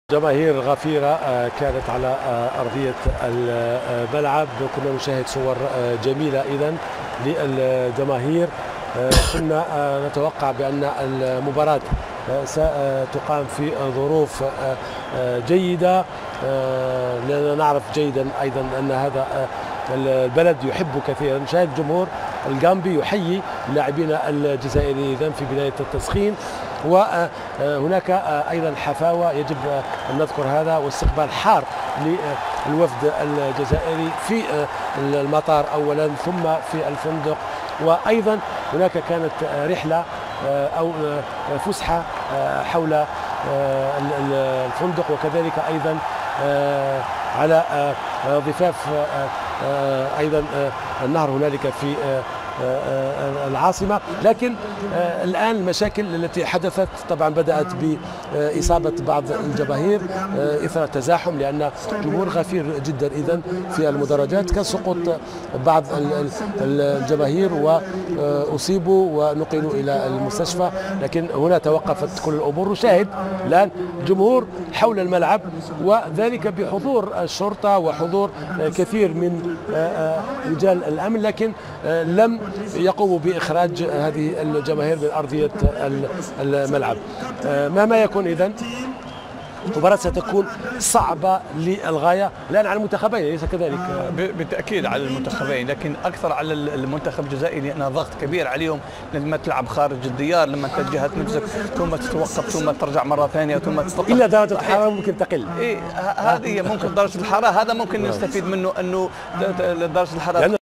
جماهير غفيرة كانت على أرضية الملعب. كنا نشاهد صور جميلة إذن للجماهير. كنا نتوقع بأن المباراة ستقام في ظروف جيدة، لأننا نعرف جيدا أيضا أن هذا البلد يحب كثيرا. نشاهد جمهور الغامبي يحيي اللاعبين الجزائريين إذن في بداية التسخين، وهناك أيضا حفاوة يجب أن نذكر هذا، واستقبال حار للوفد الجزائري في المطار أولا ثم في الفندق، وأيضا هناك كانت رحلة أو فسحة حول الفندق، وكذلك أيضا على ضفاف أيضا النهر هنالك في العاصمة. لكن الآن المشاكل التي حدثت طبعا بدأت بإصابة بعض الجماهير إثر التزاحم، لأن جمهور غفير جدا إذن في المدرجات. كان سقوط بعض الجماهير وأصيبوا ونقلوا إلى المستشفى، لكن هنا توقفت كل الأمور. نشاهد الآن جمهور حول الملعب، وذلك بحضور الشرطة وحضور كثير من رجال الأمن، لكن لم يقوموا بإخراج هذه الجماهير من أرضية الملعب. مهما يكون إذن المباراة ستكون صعبة للغاية الآن على المنتخبين، أليس كذلك؟ بالتأكيد على المنتخبين، لكن أكثر على المنتخب الجزائري لأن ضغط كبير عليهم لما تلعب خارج الديار، لما تجهز نفسك ثم تتوقف ثم ترجع مرة ثانية ثم تتوقف. إلا درجة الحرارة ممكن تقل. هذه ممكن درجة الحرارة، هذا ممكن نستفيد منه أنه درجة الحرارة